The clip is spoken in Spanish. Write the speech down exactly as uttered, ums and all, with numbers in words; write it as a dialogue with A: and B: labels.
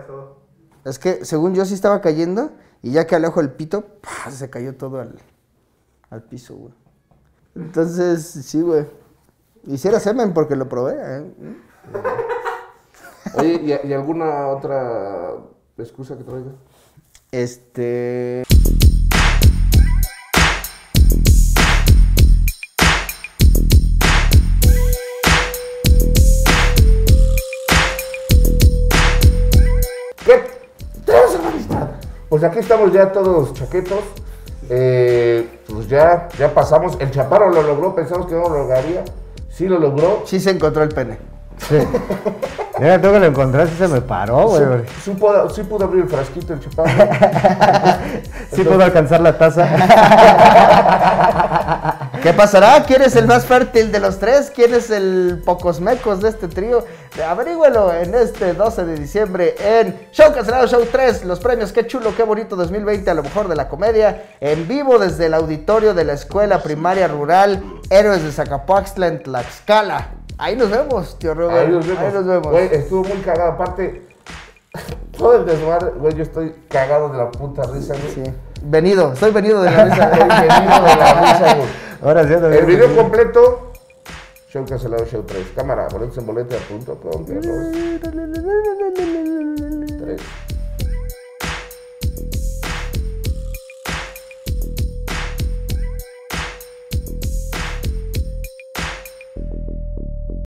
A: todo.
B: Es que según yo sí estaba cayendo y ya que alejo el pito, ¡pah! Se cayó todo al, al piso, güey. Entonces, sí, güey. Hiciera semen porque lo probé, ¿eh?
C: Oye, ¿y, ¿y alguna otra excusa que traiga?
B: Este...
C: ¿Qué? Tenemos una amistad. Pues aquí estamos ya todos chaquetos. Eh, pues ya, ya pasamos. El Chaparro lo logró, pensamos que no lo lograría. Sí lo logró.
B: Sí se encontró el pene.
D: Sí. Mira, tú que lo encontraste se me paró, güey.
C: Sí, sí, pudo, sí pudo abrir el frasquito el Chaparro.
D: Sí pudo alcanzar la taza.
B: ¿Qué pasará? ¿Quién es el más fértil de los tres? ¿Quién es el pocos mecos de este trío? Averígüelo en este doce de diciembre en Show Cancelado Show tres, los premios Qué Chulo, Qué Bonito dos mil veinte a lo mejor de la comedia, en vivo desde el auditorio de la Escuela Primaria Rural Héroes de Zacapoaxtla en Tlaxcala. Ahí nos vemos, tío Robert.
C: Ahí nos vemos.
B: Ahí nos vemos.
C: Güey, estuvo muy cagado. Aparte, todo el desmadre, güey, yo estoy cagado de la puta risa, güey.
B: Sí. Venido, estoy venido de la risa.
C: Venido de la risa, güey.
D: Ahora sí,
C: El video completo, Show Cancelado Show tres. Cámara, boletos en boleta punto com. tres.